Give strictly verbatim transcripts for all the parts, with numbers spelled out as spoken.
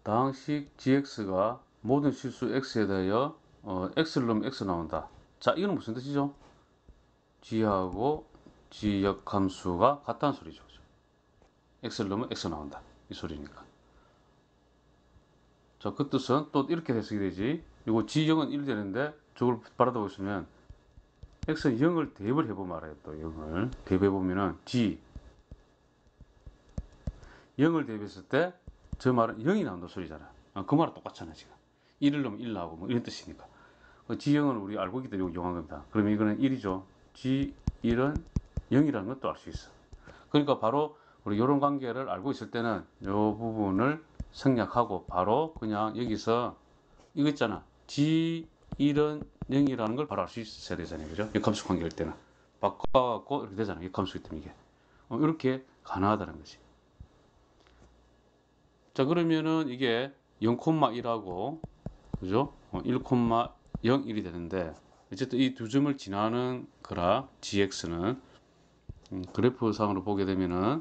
다항식 gx가 모든 실수 x에 대하여 어, x를 넣으면 x 나온다. 자, 이건 무슨 뜻이죠? g하고 g 역함수가 같다는 소리죠. x를 넣으면 x 나온다. 이 소리니까. 자, 그 뜻은 또 이렇게 해석이 되지. 이거 g 영은 일 되는데 저걸 바라다 보시면 x는 영을 대입을 해보면 알아요. 또 영을 대입해보면은 g 영을 대입했을 때 저 말은 영이 나온다 소리잖아. 아, 그 말은 똑같잖아 지금. 일을 넣으면 일 나오고 뭐 이런 뜻이니까. g 영은 우리 알고 있기 때문에 이용한 겁니다. 그러면 이거는 일이죠. g 일은 영이라는 것도 알 수 있어. 그러니까 바로 우리 이런 관계를 알고 있을 때는 이 부분을 생략하고 바로 그냥 여기서 이거 있잖아. g 일은 영이라는 걸 바로 알 수 있어야 되잖아요. 그죠? 역함수 관계일 때는. 바꿔갖고 이렇게 되잖아. 역함수기 때문에 이게. 어, 이렇게 가능하다는 거지. 자, 그러면은 이게 영, 일하고 그죠? 어, 일, 영, 일이 되는데 어쨌든 이 두 점을 지나는 그라 gx는 음, 그래프상으로 보게 되면은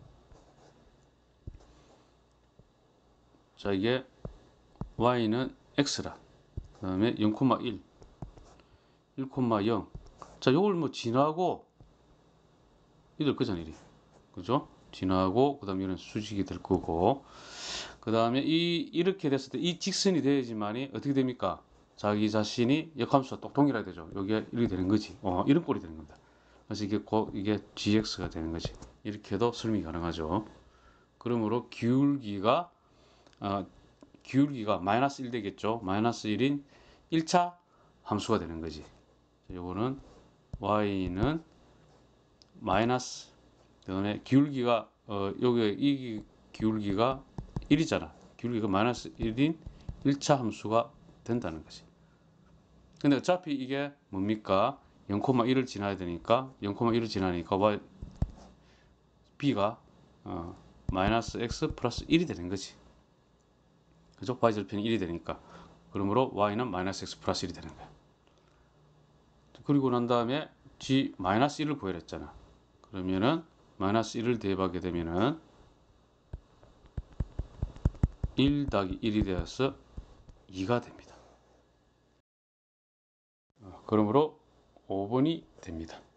자, 이게 y는 x라. 그 다음에 영, 일, 일, 영. 자, 요걸 뭐 지나고 이될 거잖아, 이리. 그죠? 지나고, 그 다음에 이런 수직이 될 거고. 그 다음에 이, 이렇게 됐을 때 이 직선이 돼야지만이 어떻게 됩니까? 자기 자신이 역함수와 똑 동일하게 되죠. 여기에 이렇게 되는 거지. 어, 이런 꼴이 되는 겁니다. 그래서 이게 곧, 이게 gx가 되는 거지. 이렇게도 설명이 가능하죠. 그러므로 기울기가, 어, 기울기가 마이너스 일 되겠죠. 마이너스 일인 일 차 함수가 되는 거지. 요거는 y는 마이너스, 그 다음에 기울기가 어 여기 이 기울기가 일이잖아. 기울기가 마이너스 일인 일 차 함수가 된다는 거지. 근데 어차피 이게 뭡니까? 영, 일을 지나야 되니까 영, 일을 지나니까 y b가 어, 마이너스 x 플러스 일이 되는 거지. 그죠? y절편이 일이 되니까. 그러므로 y는 마이너스 x 플러스 일이 되는 거야. 그리고 난 다음에 g 마이너스 일을 구해라 했잖아. 그러면은 마이너스 일을 대입하게 되면은 일 더하기 일이 되어서 이가 됩니다. 그러므로 오 번이 됩니다.